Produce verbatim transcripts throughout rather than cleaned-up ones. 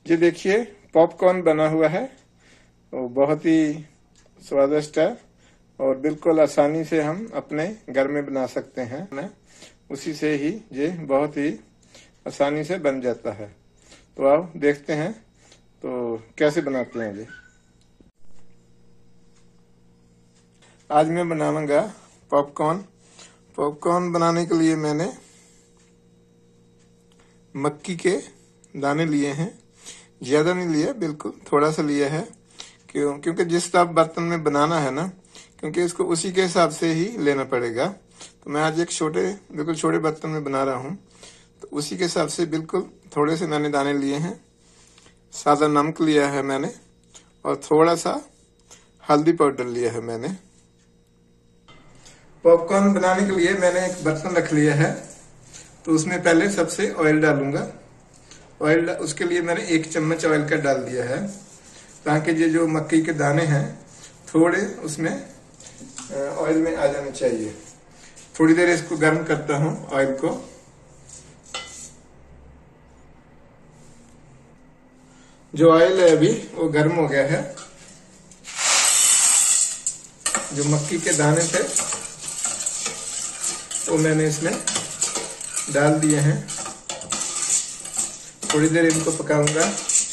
ये देखिए पॉपकॉर्न बना हुआ है, वो बहुत ही स्वादिष्ट है और बिल्कुल आसानी से हम अपने घर में बना सकते हैं। उसी से ही ये बहुत ही आसानी से बन जाता है। तो आओ देखते हैं तो कैसे बनाते हैं ये। आज मैं बनाऊंगा पॉपकॉर्न। पॉपकॉर्न बनाने के लिए मैंने मक्की के दाने लिए हैं, ज्यादा नहीं लिया, बिल्कुल थोड़ा सा लिया है। क्यों? क्योंकि जिस आप बर्तन में बनाना है ना, क्योंकि इसको उसी के हिसाब से ही लेना पड़ेगा। तो मैं आज एक छोटे बिल्कुल छोटे बर्तन में बना रहा हूँ, तो उसी के हिसाब से बिल्कुल थोड़े से मैंने दाने लिए हैं। सादा नमक लिया है मैंने और थोड़ा सा हल्दी पाउडर लिया है मैंने। पॉपकॉर्न बनाने के लिए मैंने एक बर्तन रख लिया है, तो उसमें पहले सबसे ऑयल डालूंगा। ऑयल उसके लिए मैंने एक चम्मच ऑयल का डाल दिया है, ताकि ये जो मक्की के दाने हैं थोड़े उसमें ऑयल में आ जाने चाहिए। थोड़ी देर इसको गर्म करता हूं ऑयल को। जो ऑयल है अभी वो गर्म हो गया है। जो मक्की के दाने थे वो मैंने इसमें डाल दिए हैं। थोड़ी देर इनको पकाऊंगा।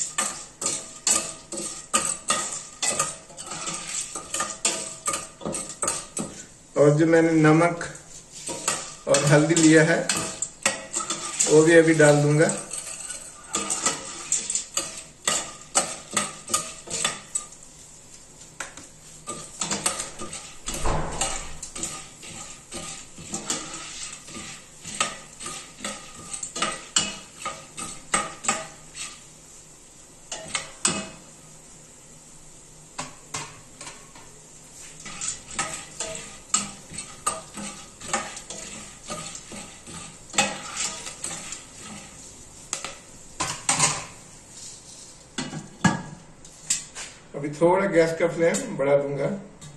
और जो मैंने नमक और हल्दी लिया है वो भी अभी डाल दूंगा। अभी थोड़ा गैस का फ्लेम बढ़ा दूंगा।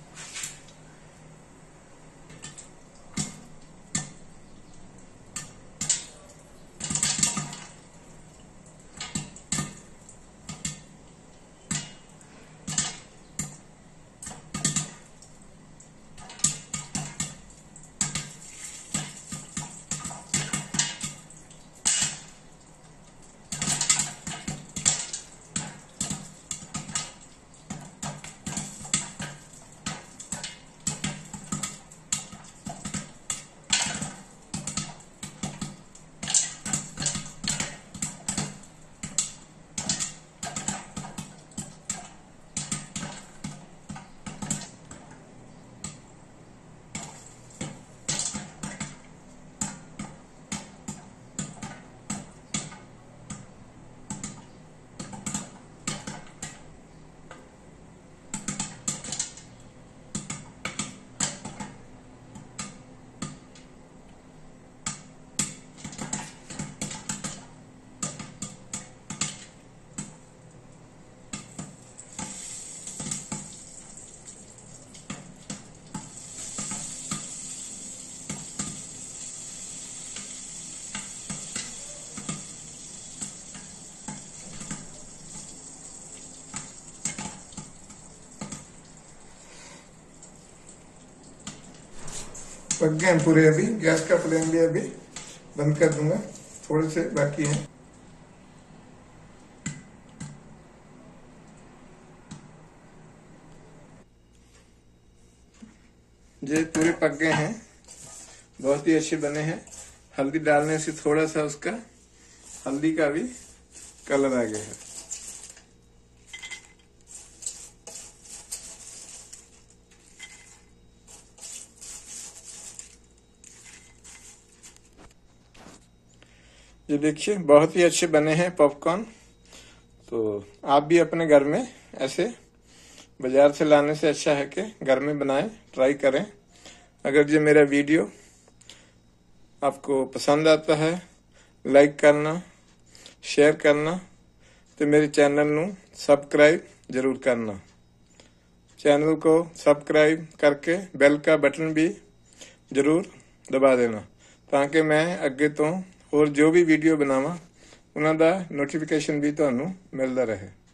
पक गए हैं पूरे। अभी गैस का फ्लेम भी अभी बंद कर दूंगा, थोड़े से बाकी हैं। ये पूरे पक गए हैं, बहुत ही अच्छे बने हैं। हल्दी डालने से थोड़ा सा उसका हल्दी का भी कलर आ गया है। ये देखिए बहुत ही अच्छे बने हैं पॉपकॉर्न। तो आप भी अपने घर में ऐसे बाजार से लाने से अच्छा है कि घर में बनाएं, ट्राई करें। अगर ये मेरा वीडियो आपको पसंद आता है, लाइक करना, शेयर करना, तो मेरे चैनल ਨੂੰ सब्सक्राइब जरूर करना। चैनल को सब्सक्राइब करके बेल का बटन भी जरूर दबा देना, ताकि मैं अगे तो और जो भी वीडियो बनावा ਉਹਨਾਂ ਦਾ ਨੋਟੀਫਿਕੇਸ਼ਨ ਵੀ ਤੁਹਾਨੂੰ ਮਿਲਦਾ ਰਹੇ।